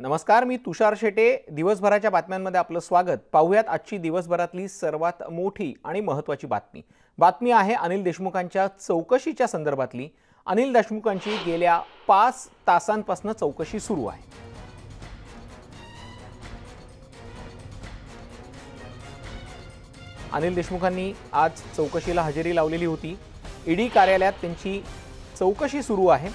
नमस्कार, मी तुषार शेटे. दिवसभराच्या बातम्यांमध्ये आपलं स्वागत. पाहूयात आजची दिवसभरातली सर्वात मोठी आणि महत्त्वाची बातमी आहे अनिल देशमुखांच्या चौकशीच्या संदर्भातली. अनिल देशमुखांची गेल्या 5 तासांपासून चौकशी सुरू आहे. अनिल देशमुखांनी आज चौकशीला हजेरी लावलेली होती. ईडी कार्यालयात त्यांची चौकशी सुरू आहे.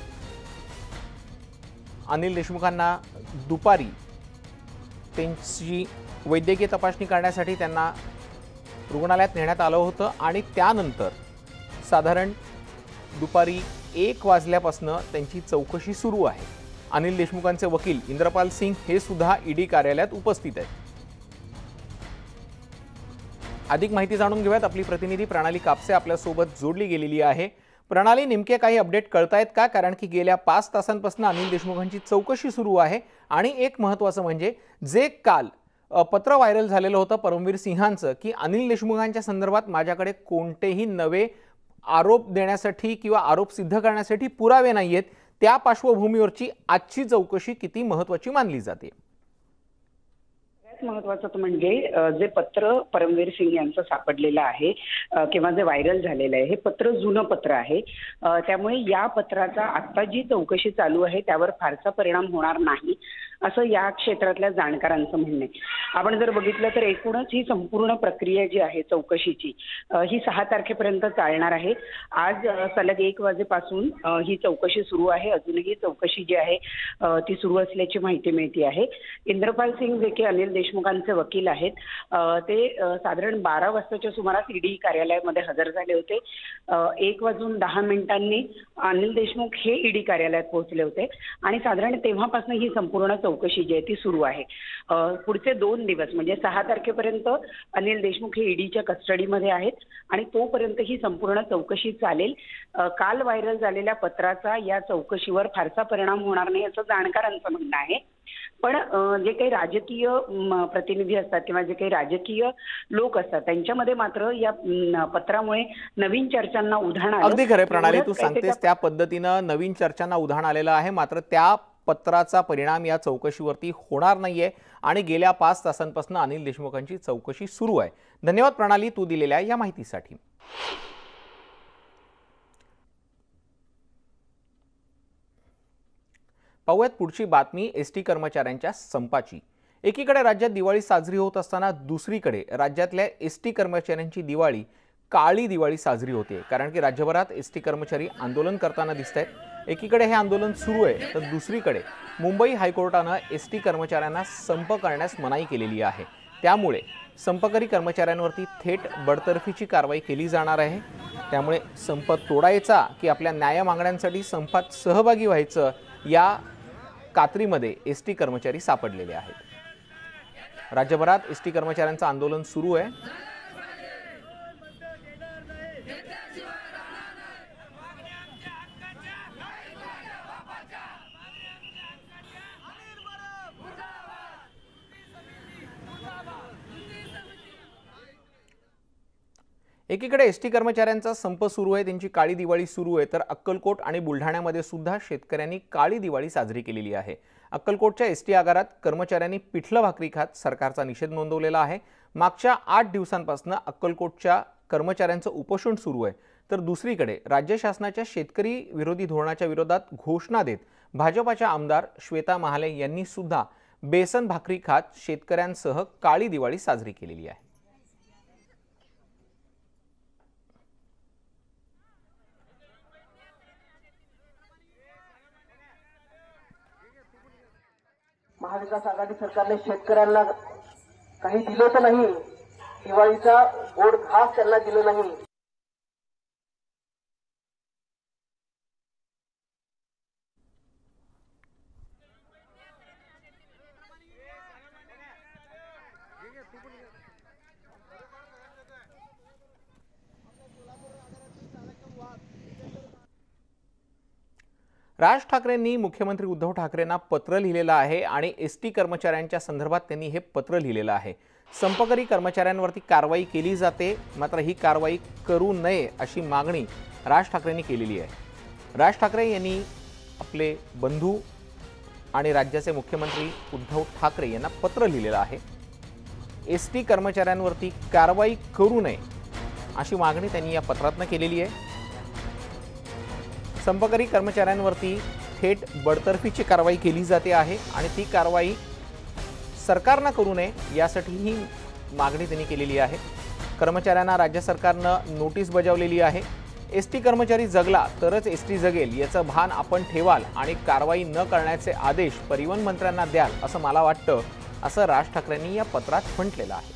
अनिल देशमुखांना दुपारी त्यांची वैद्यकीय तपासणी करण्यासाठी त्यांना रुग्णालयात नेण्यात आलं होतं आणि त्यानंतर साधारण दुपारी 1 वाजल्यापासून त्यांची चौकशी सुरू आहे. अनिल देशमुखांचे वकील इंद्रपाल सिंग हे सुद्धा ईडी कार्यालयात उपस्थित आहेत. अधिक माहिती जाणून घेऊयात. आपली प्रतिनिधी प्रणाली कापसे आपल्यासोबत जोडली गेलेली आहे. प्रणाली, नेमके काही अपडेट कळतायत का? कारण की गेल्या 5 तासांपासून अनिल देशमुखांची चौकशी सुरू आहे आणि एक महत्त्वाचं म्हणजे जे काल पत्र व्हायरल झालेलं होतं परमवीर सिंहांचं की अनिल देशमुखांच्या संदर्भात माझ्याकडे कोणतेही नवे आरोप देण्यासाठी किंवा आरोप सिद्ध करण्यासाठी पुरावे नाहीयेत, त्या पार्श्वभूमीवरची आजची चौकशी किती महत्त्वाची मानली जाते? महत्वाचं म्हणजे जे पत्र परमवीर सिंग यांचं सापडलेलं आहे किंवा जे व्हायरल झालेलं आहे हे पत्र जुनं पत्र आहे. त्यामुळे या पत्राचा आता जी चौकशी चालू आहे त्यावर फारसा परिणाम होणार नाही असं या क्षेत्रातल्या जाणकारांचं म्हणणं आहे. आपण जर बघितलं तर एकूणच ही संपूर्ण प्रक्रिया जी आहे चौकशीची ही 6 तारखेपर्यंत चालणार आहे. आज सलग 1 वाजेपासून ही चौकशी सुरू आहे. अजूनही चौकशी जी आहे ती सुरू असल्याची माहिती मिळते आहे. इंद्रपाल सिंग जे की अनिल देशमुखांचे वकील आहेत ते साधारण 12 वाजताच्या सुमारास ईडी कार्यालयामध्ये हजर झाले होते. 1:10 अनिल देशमुख हे ईडी कार्यालयात पोहोचले होते आणि साधारण तेव्हापासून ही संपूर्ण चौकशी जी आहे ती सुरू आहे. पुढचे 2 दिवस म्हणजे 6 तारखेपर्यंत अनिल देशमुख हे ईडीच्या कस्टडीमध्ये आहेत आणि तोपर्यंत ही संपूर्ण चौकशी चालेल. काल व्हायरल झालेल्या पत्राचा या चौकशीवर फारसा परिणाम होणार नाही असं जाणकारांचं म्हणणं आहे. पण जे काही राजकीय प्रतिनिधी असतात किंवा जे काही राजकीय लोक असतात त्यांच्यामध्ये मात्र या पत्रामुळे नवीन चर्चांना उधाण आलं. अगदी खरं प्रणाली, तू सांगतेस त्या पद्धतीनं नवीन चर्चांना उधाण आलेलं आहे. मात्र त्या पत्राचा परिणाम या चौकशीवरती होणार नाहीये आणि गेल्या 5 तासांपासून अनिल देशमुखांची चौकशी सुरू आहे. धन्यवाद प्रणाली, तू दिलेल्या या माहितीसाठी. पाहूयात पुढची बातमी एसटी कर्मचाऱ्यांच्या संपाची. एकीकडे राज्यात दिवाळी साजरी होत असताना दुसरीकडे राज्यातल्या एसटी कर्मचाऱ्यांची दिवाळी काळी दिवाळी साजरी होते. कारण की राज्यभरात एसटी कर्मचारी आंदोलन करताना दिसत आहेत. एकीकडे हे आंदोलन सुरू आहे तर दुसरीकडे मुंबई हायकोर्टानं एसटी कर्मचाऱ्यांना संप करण्यास मनाई केलेली आहे. त्यामुळे संपकरी कर्मचाऱ्यांवरती थेट बडतर्फीची कारवाई केली जाणार आहे. त्यामुळे संप तोडायचा की आपल्या न्याय मागण्यांसाठी संपात सहभागी व्हायचं या कात्रीमध्ये एसटी कर्मचारी सापडलेले आहेत. राज्यभरात एसटी कर्मचाऱ्यांचं आंदोलन सुरू आहे. एकीकडे एसटी कर्मचाऱ्यांचा संप सुरू आहे, त्यांची काळी दिवाळी सुरू आहे, तर अक्कलकोट आणि बुलढाण्यामध्ये सुद्धा शेतकऱ्यांनी काळी दिवाळी साजरी केलेली आहे. अक्कलकोटच्या एसटी आगारात कर्मचाऱ्यांनी पिठलं भाकरी खात सरकारचा निषेध नोंदवलेला आहे. मागच्या 8 दिवसांपासून अक्कलकोटच्या कर्मचाऱ्यांचं उपोषण सुरू आहे. तर दुसरीकडे राज्य शासनाच्या शेतकरी विरोधी धोरणाच्या विरोधात घोषणा देत भाजपाच्या आमदार श्वेता महाले यांनी सुद्धा बेसन भाकरी खात शेतकऱ्यांसह काळी दिवाळी साजरी केलेली आहे. महाविकास आघाडी सरकारने शेतकऱ्यांना काही दिलं तर नाही, दिवाळीचा गोड घास त्यांना दिलं नाही. राज ठाकरेंनी मुख्यमंत्री उद्धव ठाकरेंना पत्र लिहिलेलं आहे आणि एसटी कर्मचाऱ्यांच्या संदर्भात त्यांनी हे पत्र लिहिलेलं आहे. संपकरी कर्मचाऱ्यांवरती कारवाई केली जाते, मात्र ही कारवाई करू नये अशी मागणी राज ठाकरेंनी केलेली आहे. राज ठाकरे यांनी आपले बंधू आणि राज्याचे मुख्यमंत्री उद्धव ठाकरे यांना पत्र लिहिलेलं आहे। एसटी कर्मचाऱ्यांवरती कारवाई करू नये अशी मागणी त्यांनी या पत्रातनं केलेली आहे। संपकरी कर्मचाऱ्यांवरती थेट बडतर्फीची कारवाई केली जाते आहे आणि ती कारवाई सरकारनं करू नये यासाठी ही मागणी त्यांनी केलेली आहे। कर्मचाऱ्यांना राज्य सरकारनं नोटीस बजावलेली आहे। एसटी कर्मचारी जगला तरच एसटी जगेल याचं भान आपण ठेवाल आणि कारवाई न करण्याचे आदेश परिवहन मंत्र्यांना द्याल असं मला वाटतं, असं राज ठाकरेंनी या पत्रात म्हटलेलं आहे।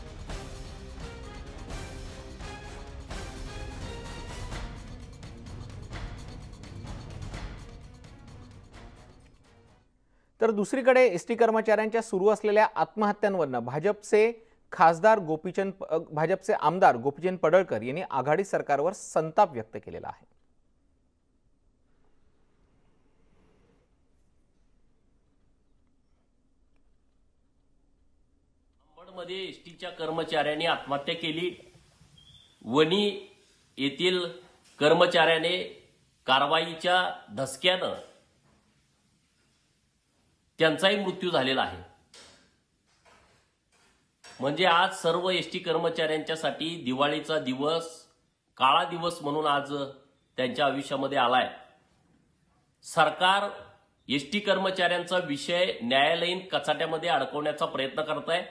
तर दुसरीकडे एसटी कर्मचाऱ्यांच्या सुरू असलेल्या आत्महत्यांवरनं भाजपचे आमदार गोपीचंद पडळकर यांनी आघाडी सरकारवर संताप व्यक्त केलेला आहे। मध्ये एसटीच्या कर्मचाऱ्यांनी आत्महत्या केली। वणी येथील कर्मचाऱ्याने कारवाईच्या धसक्यानं त्यांचाही मृत्यू झालेला आहे। म्हणजे आज सर्व एसटी कर्मचाऱ्यांच्यासाठी दिवाळीचा दिवस, काळा दिवस म्हणून आज त्यांच्या आयुष्यामध्ये आलाय। सरकार एसटी कर्मचाऱ्यांचा विषय न्यायालयीन कचाट्यामध्ये अडकवण्याचा प्रयत्न करत आहे।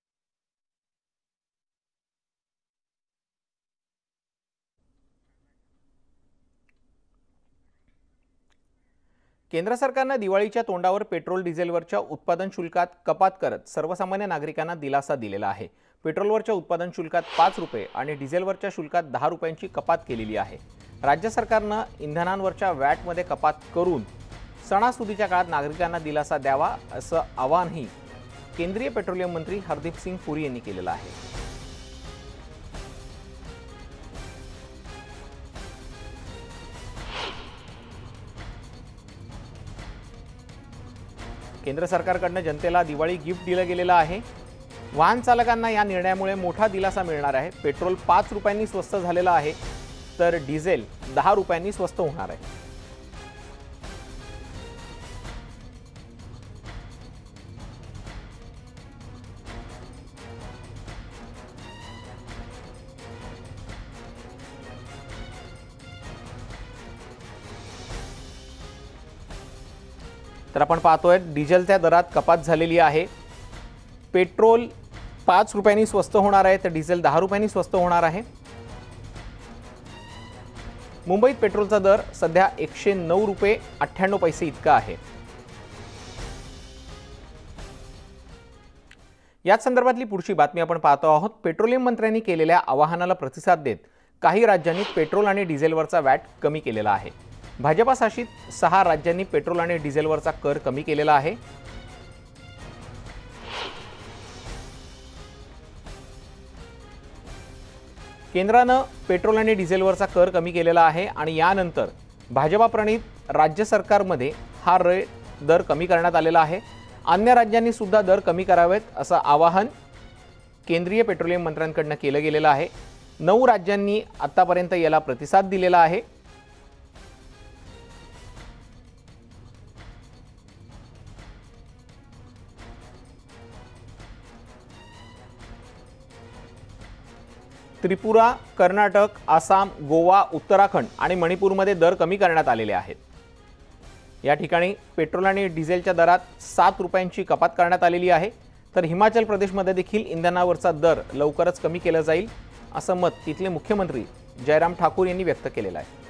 केंद्र सरकारनं दिवाळीच्या तोंडावर पेट्रोल डिझेलवरच्या उत्पादन शुल्कात कपात करत सर्वसामान्य नागरिकांना दिलासा दिलेला आहे। पेट्रोलवरच्या उत्पादन शुल्कात 5 रुपये आणि डिझेलवरच्या शुल्कात 10 रुपयांची कपात केलेली आहे। राज्य सरकारनं इंधनांवरच्या वॅटमध्ये कपात करून सणासुदीच्या काळात नागरिकांना दिलासा द्यावा असं आवाहनही केंद्रीय पेट्रोलियम मंत्री हरदीप सिंग पुरी यांनी केलेलं आहे। केंद्र सरकारकडनं जनतेला दिवाळी गिफ्ट दिलं गेलेलं आहे। वाहन चालकांना या निर्णयामुळे मोठा दिलासा मिळणार आहे। पेट्रोल 5 रुपयांनी स्वस्त झालेलं आहे तर डिझेल 10 रुपयांनी स्वस्त होणार आहे। तर आपण पाहतोय डिझेलच्या दरात कपात झालेली आहे। पेट्रोल 5 रुपयांनी स्वस्त होणार आहे तर डिझेल 10 रुपयांनी स्वस्त होणार आहे। मुंबईत पेट्रोलचा दर सध्या 109 रुपये 98 पैसे इतका आहे। याच संदर्भातली पुढची बातमी आपण पाहतो आहोत। पेट्रोलियम मंत्र्यांनी केलेल्या आवाहनाला प्रतिसाद देत काही राज्यांनी पेट्रोल आणि डिझेलवरचा वॅट कमी केलेला आहे। भाजपा शासित 6 राज्यांनी पेट्रोल आणि डिझेलवरचा कर कमी केलेला आहे। केंद्रानं पेट्रोल आणि डिझेलवरचा कर कमी केलेला आहे आणि यानंतर भाजपा प्रणित राज्य सरकारमध्ये हा दर कमी करण्यात आलेला आहे। अन्य राज्यांनी सुद्धा दर कमी करावेत असं आवाहन केंद्रीय पेट्रोलियम मंत्र्यांकडून केलं गेलेलं आहे। 9 राज्यांनी आतापर्यंत याला प्रतिसाद दिलेला आहे। त्रिपुरा, कर्नाटक, आसाम, गोवा, उत्तराखंड आणि मणिपूरमध्ये दर कमी करण्यात आलेले आहेत। या ठिकाणी पेट्रोल आणि डिझेलच्या दरात 7 रुपयांची कपात करण्यात आलेली आहे तर हिमाचल प्रदेशमध्ये देखील इंधनावरचा दर लवकरच कमी केला जाईल असं मत तिथले मुख्यमंत्री जयराम ठाकूर यांनी व्यक्त केलेलं आहे।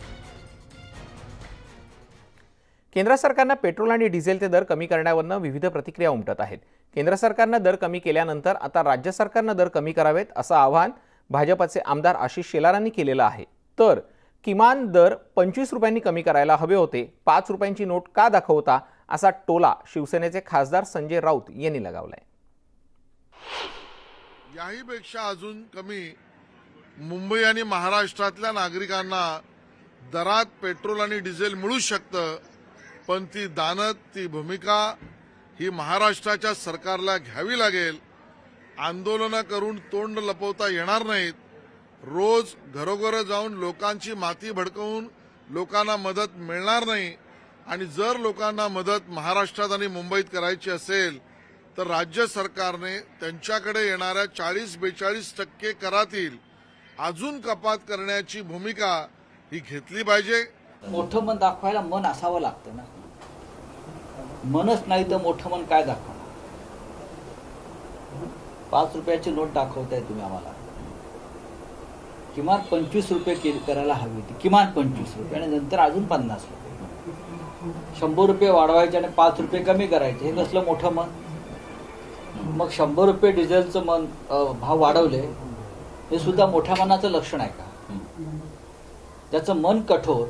केंद्र सरकारनं पेट्रोल आणि डिझेलचे दर कमी करण्यावरनं विविध प्रतिक्रिया उमटत आहेत। केंद्र सरकारनं दर कमी केल्यानंतर आता राज्य सरकारनं दर कमी करावेत असं आवाहन भाजपचे आमदार आशिष शेलारांनी केलेलं आहे। तर किमान दर 25 रुपयांनी कमी करायला हवे होते, 5 रुपयांची नोट का दाखवता असा टोला शिवसेनेचे खासदार संजय राऊत यांनी लगावलाय। याहीपेक्षा अजून कमी मुंबई आणि महाराष्ट्रातल्या नागरिकांना दरात पेट्रोल आणि डिझेल मिळू शकतं, पण ती दानत, ती भूमिका ही महाराष्ट्राच्या सरकारला घ्यावी लागेल। आंदोलनं करून तोंड लपवता येणार नाहीत। रोज घरोघर जाऊन लोकांची माती भडकवून लोकांना मदत मिळणार नाही। आणि जर लोकांना मदत महाराष्ट्रात आणि मुंबईत करायची असेल तर राज्य सरकारने त्यांच्याकडे येणाऱ्या 40-42% करातील अजून कपात करण्याची भूमिका ही घेतली पाहिजे. मोठं मन दाखवायला मन असावं लागतं ना. मनच नाही तर मोठं मन काय दाखवणार. 5 रुपयाची नोट दाखवताय तुम्ही आम्हाला. किमान 25 रुपये करायला हवी होती. किमान 25 रुपये आणि नंतर अजून 50 रुपये. 100 रुपये वाढवायचे आणि 5 रुपये कमी करायचे. हे कसलं मोठं मन. मग 100 रुपये डिझेलचं मन भाव वाढवले हे सुद्धा मोठ्या मनाचं लक्षण आहे का. ज्याचं मन कठोर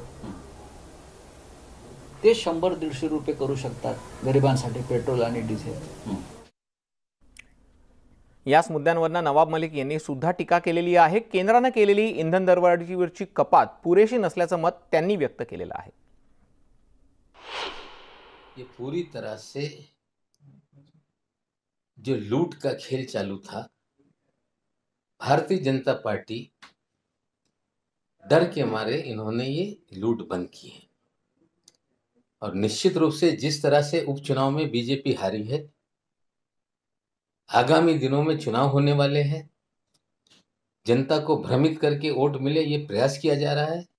ते 100-150 रुपये करू शकतात गरिबांसाठी पेट्रोल आणि डिझेल. याच मुद्द्यांवरनं नवाब मलिक यांनी सुद्धा टीका केलेली आहे. केंद्रानं केलेली इंधन दरवाढीवरची कपात पुरेशी नसल्याचं मत त्यांनी व्यक्त केलेलं आहे. ये पूरी तरह से जो लूट का खेल चालू था, भारतीय जनता पार्टी डर के मारे इन्होंने ये लूट बंद की है. और निश्चित रूप से जिस तरह से उपचुनाव में बीजेपी हारी है, आगामी दिनों में चुनाव होने वाले हैं, जनता को भ्रमित करके वोट मिले ये प्रयास किया जा रहा है.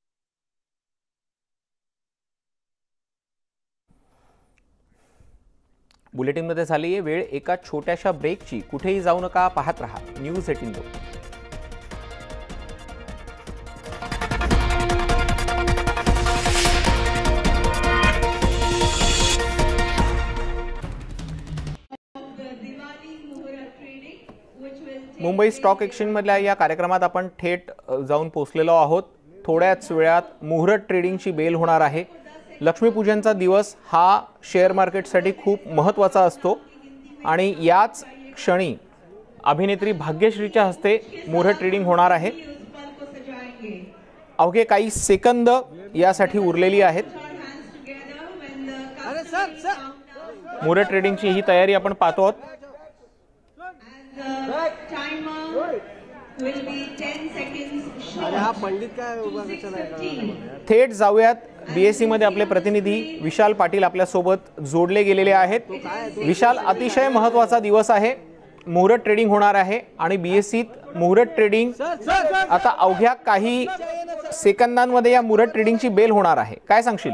बुलेटिनमध्ये झाली आहे वेळ एका छोट्याशा ब्रेकची. कुठेही जाऊ नका, पाहत रहा न्यूज 18. मुंबई स्टॉक एक्सचेंजमधल्या या कार्यक्रमात आपण थेट जाऊन पोहोचलेलो आहोत. थोड्याच वेळात मुहूर्त ट्रेडिंगची बेल होणार आहे. लक्ष्मीपूजनचा दिवस हा शेअर मार्केटसाठी खूप महत्त्वाचा असतो आणि याच क्षणी अभिनेत्री भाग्यश्रीच्या हस्ते मुहूर्त ट्रेडिंग होणार आहे. अवघे काही सेकंद यासाठी उरलेली आहेत. मुहूर्त ट्रेडिंगची ही तयारी आपण पाहतो आहोत. थेट जाऊयात बीएससी मध्ये आपले प्रतिनिधी विशाल पाटील आपल्यासोबत जोडले गेलेले आहेत. विशाल, अतिशय महत्त्वाचा दिवस आहे. मुहूर्त ट्रेडिंग होणार आहे आणि बीएससीत मुहूर्त ट्रेडिंग आता अवघ्या काही सेकंदांमध्ये या मुहूर्त ट्रेडिंगची बेल होणार आहे. काय सांगशील?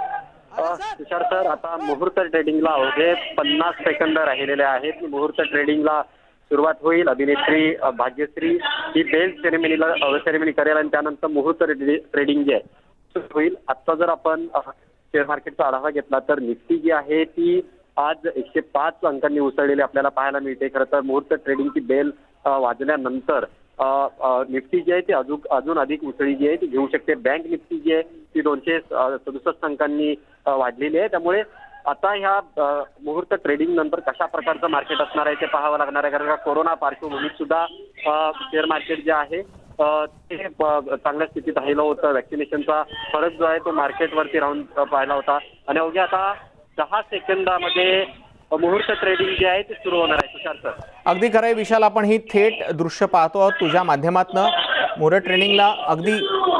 तुषार सर, आता मुहूर्त ट्रेडिंगला अवघे 50 सेकंद राहिलेले आहेत. मुहूर्त ट्रेडिंगला सुरुवात होईल. अभिनेत्री भाग्यश्री ही बेल सेरेमनी करेल आणि त्यानंतर मुहूर्त ट्रेडिंग जे आहे सुरू होईल. आता जर आपण शेअर मार्केटचा आढावा घेतला तर निफ्टी जी आहे ती आज 105 अंकांनी उसळलेली आपल्याला पाहायला मिळते. खरं तर मुहूर्त ट्रेडिंगची बेल वाजल्यानंतर निफ्टी जी आहे ती अजून अधिक उसळी जी आहे ती घेऊ शकते. बँक निफ्टी जी आहे ती 267 अंकांनी वाढलेली आहे. त्यामुळे आता ह्या मुहूर्त ट्रेडिंग नंतर कशा प्रकारचं मार्केट असणार आहे ते पाहावं लागणार आहे. कारण का कोरोना पार्श्वभूमीत सुद्धा शेअर मार्केट जे आहे ते चांगल्या स्थितीत राहिलं होतं. वॅक्सिनेशनचा फरक जो आहे तो मार्केटवरती राहून पाहिला होता आणि अवघ्या आता 10 सेकंदामध्ये मुहूर्त ट्रेडिंग जे आहे ते सुरू होणार आहे. तुषार सर, अगदी खरं आहे विशाल. आपण ही थेट दृश्य पाहतो आहोत तुझ्या माध्यमातून. मुहूर्त ट्रेडिंगला अगदी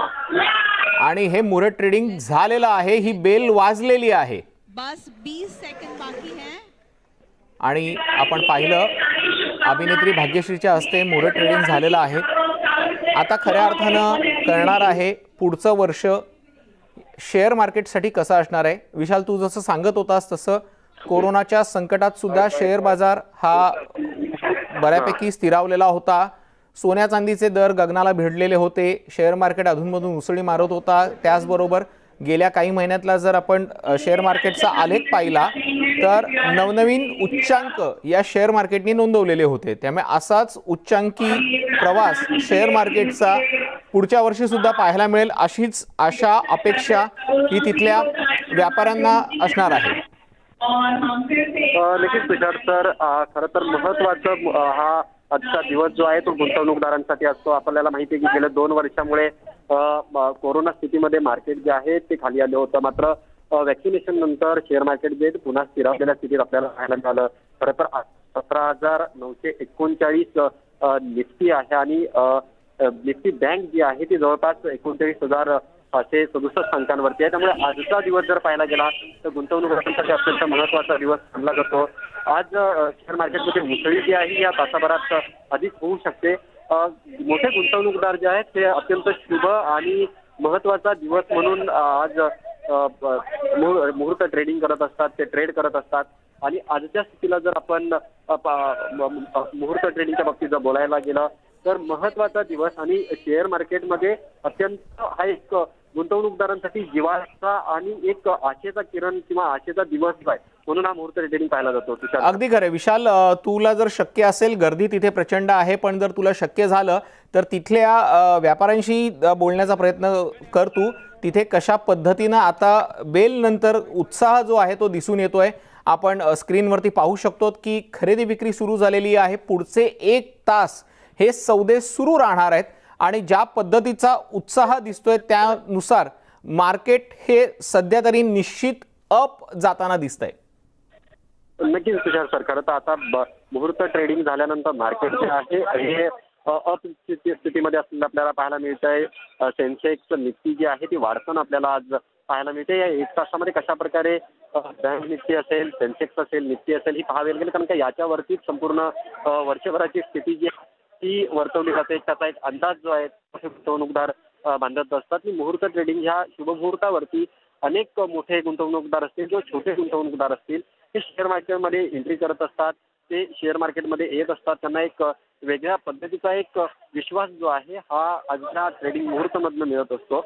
आणि हे मुहूर्त ट्रेडिंग झालेलं आहे. ही बेल वाजलेली आहे. बस 20 सेकंड बाकी है आणि आपण पाहिलं अभिनेत्री भाग्यश्रीच्या हस्ते मुहूर्त ट्रेडिंग झालेलं आहे. आता खऱ्या अर्थानं कळणार आहे पुढचं वर्ष शेअर मार्केटसाठी कसं असणार आहे. विशाल, तू जसं सांगत होतास तसं कोरोनाच्या संकटात सुद्धा शेअर बाजार हा बऱ्यापैकी स्थिरावलेला होता. सोन्या चांदीचे दर गगनाला भिडलेले होते. शेअर मार्केट अधूनमधून उसळी मारत होता. त्याचबरोबर गेल्या काही महिन्यातला जर आपण शेअर मार्केटचा आलेख पाहिला तर नवनवीन उच्चांक या शेअर मार्केटने नोंदवलेले होते. त्यामुळे असाच उच्चांकी प्रवास शेअर मार्केटचा पुढच्या वर्षी सुद्धा पाहायला मिळेल अशीच आशा अपेक्षा ही तिथल्या व्यापाऱ्यांना असणार आहे. नक्कीच तुषार सर, खरं तर महत्वाचं हा आजचा दिवस जो आहे तो गुंतवणूकदारांसाठी असतो. आपल्याला माहिती आहे की गेल्या 2 वर्षामुळे कोरोना स्थितीमध्ये मार्केट जे आहे ते खाली आलं होतं. मात्र वॅक्सिनेशन नंतर शेअर मार्केट जे पुन्हा स्थिरावलेल्या स्थितीत आपल्याला पाहायला मिळालं. खरं तर 17,939 निफ्टी आहे आणि निफ्टी बँक जी आहे ती जवळपास 39,000 567 अंकांवरती आहे. त्यामुळे आजचा दिवस जर पाहायला गेला तर गुंतवणूकदारांसाठी अत्यंत महत्त्वाचा दिवस मानला जातो. आज शेअर मार्केटमध्ये उसळी जी आहे या तासाभरात अधिक होऊ शकते. मोठे गुंतवणूकदार जे आहेत ते अत्यंत शुभ आणि महत्त्वाचा दिवस म्हणून आज मुहूर्त ट्रेडिंग करत असतात, ते ट्रेड करत असतात. आणि आजच्या स्थितीला जर आपण मुहूर्त ट्रेडिंगच्या बाबतीत जर बोलायला गेलं तर महत्त्वाचा दिवस आणि शेअर मार्केटमध्ये अत्यंत हा एक गुंतवणूकदारांसाठी जिव्हाळ्याचा आणि एक आशेचा किरण किंवा आशेचा दिवस आहे म्हणून हा मुहूर्त ट्रेडिंग पाहायला जातो. अगदी खरं विशाल, तुला जर शक्य असेल, गर्दी तिथे प्रचंड आहे, पण जर तुला शक्य झालं तर तिथल्या व्यापाऱ्यांशी बोलण्याचा प्रयत्न कर तू. तिथे कशा पद्धतीनं आता बेल नंतर उत्साह जो आहे तो दिसून येतोय. आपण स्क्रीनवरती पाहू शकतो की खरेदी विक्री सुरू झालेली आहे. पुढचे 1 तास हे सौदे सुरू राहणार आहेत आणि ज्या पद्धतीचा उत्साह दिसतोय त्यानुसार मार्केट हे सध्या तरी निश्चित अप जाताना दिसतंय. नक्कीच तुषार सर, खरं तर आता मुहूर्त ट्रेडिंग झाल्यानंतर मार्केट जे आहे हे अप स्थितीमध्ये असलेलं आपल्याला पाहायला मिळत आहे. सेन्सेक्स निफ्टी जी आहे ती वाढताना आपल्याला आज पाहायला मिळते. या 1 तासामध्ये कशा प्रकारे बँक निफ्टी असेल, सेन्सेक्स असेल, निफ्टी असेल ही पाहावी लागेल, कारण का याच्यावरतीच संपूर्ण वर्षभराची स्थिती जी आहे ती वर्तवली जाते. त्याचा एक अंदाज जो आहे गुंतवणूकदार बांधत असतात. मुहूर्त ट्रेडिंग ह्या शुभमुहूर्तावरती अनेक मोठे गुंतवणूकदार असतील किंवा छोटे गुंतवणूकदार असतील ते शेअर मार्केटमध्ये एंट्री करत असतात. ते शेअर मार्केटमध्ये येत असतात. त्यांना एक वेगळ्या पद्धतीचा एक विश्वास जो आहे हा आजच्या ट्रेडिंग मुहूर्तामधनं मिळत असतो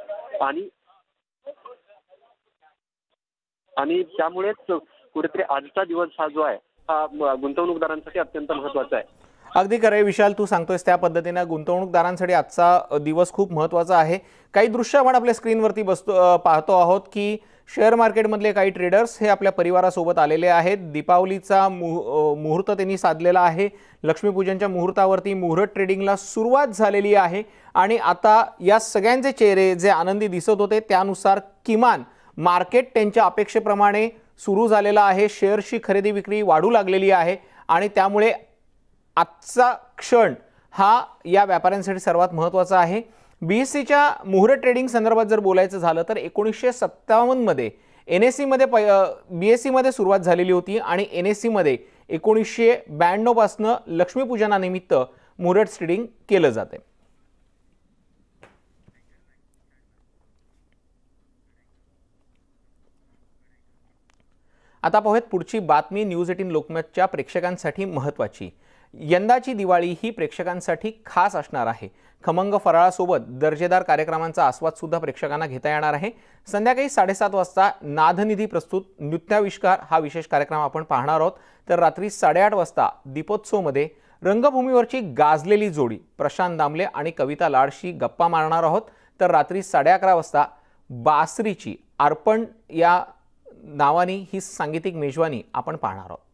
आणि त्यामुळेच कुठेतरी आजचा दिवस हा जो आहे हा गुंतवणूकदारांसाठी अत्यंत महत्त्वाचा आहे. अगदी खरं विशाल, तू सांगतोयस त्या पद्धतीनं गुंतवणूकदारांसाठी आजचा दिवस खूप महत्त्वाचा आहे. काही दृश्य आपण आपल्या स्क्रीनवरती पाहतो आहोत की शेअर मार्केटमधले काही ट्रेडर्स हे आपल्या परिवारासोबत आलेले आहेत. दीपावलीचा मुहूर्त त्यांनी साधलेला आहे. लक्ष्मीपूजनच्या मुहूर्तावरती मुहूर्त ट्रेडिंगला सुरुवात झालेली आहे आणि आता या सगळ्यांचे चेहरे जे आनंदी दिसत होते त्यानुसार किमान मार्केट त्यांच्या अपेक्षेप्रमाणे सुरू झालेलं आहे. शेअर्सची खरेदी विक्री वाढू लागलेली आहे आणि त्यामुळे आजचा क्षण हा या व्यापाऱ्यांसाठी सर्वात महत्त्वाचा आहे. BSEच्या मुहूर्त ट्रेडिंग संदर्भात जर बोलायचं झालं तर 1957 मध्ये NSE मध्ये BSE मध्ये सुरुवात झालेली होती आणि NSE मध्ये 1992 पासून लक्ष्मीपूजनानिमित्त मुहूर्त ट्रेडिंग केलं जाते. आता पाहूयात पुढची बातमी न्यूज 18 लोकमतच्या प्रेक्षकांसाठी महत्त्वाची. यंदाची दिवाळी ही प्रेक्षकांसाठी खास असणार आहे. खमंग फराळासोबत दर्जेदार कार्यक्रमांचा आस्वाद सुद्धा प्रेक्षकांना घेता येणार आहे. संध्याकाळी 7:30 वाजता नादनिधी प्रस्तुत नृत्याविष्कार हा विशेष कार्यक्रम आपण पाहणार आहोत. तर रात्री 8:30 वाजता दीपोत्सवमध्ये रंगभूमीवरची गाजलेली जोडी प्रशांत दामले आणि कविता लाडशी गप्पा मारणार आहोत. तर रात्री 11:30 वाजता बासरीची अर्पण या नावानी ही सांगीतिक मेजवानी आपण पाहणार आहोत.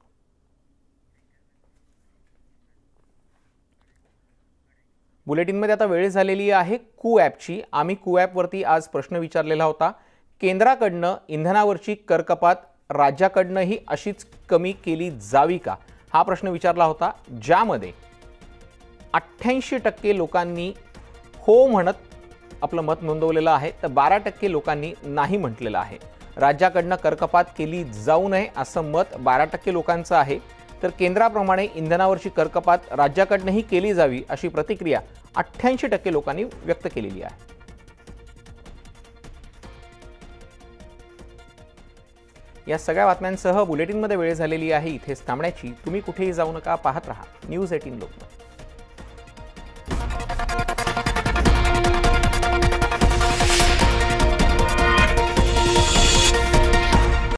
बुलेटिनमध्ये आता वेळ झालेली आहे कू ॲपची. आम्ही कू ॲपवरती आज प्रश्न विचारलेला होता. केंद्राकडनं इंधनावरची करकपात राज्याकडनंही अशीच कमी केली जावी का, हा प्रश्न विचारला होता, ज्यामध्ये 88% लोकांनी हो म्हणत आपलं मत नोंदवलेलं आहे तर 12% लोकांनी नाही म्हटलेलं आहे. राज्याकडनं करकपात केली जाऊ नये असं मत 12% लोकांचं आहे. तर केंद्राप्रमाणे इंधनावरची करकपात राज्याकडनंही केली जावी अशी प्रतिक्रिया 88% लोकांनी व्यक्त केलेली आहे. या सगळ्या बातम्यांसह बुलेटिनमध्ये वेळ झालेली आहे इथेच थांबण्याची. तुम्ही कुठेही जाऊ नका, पाहत रहा न्यूज 18 लोकमत.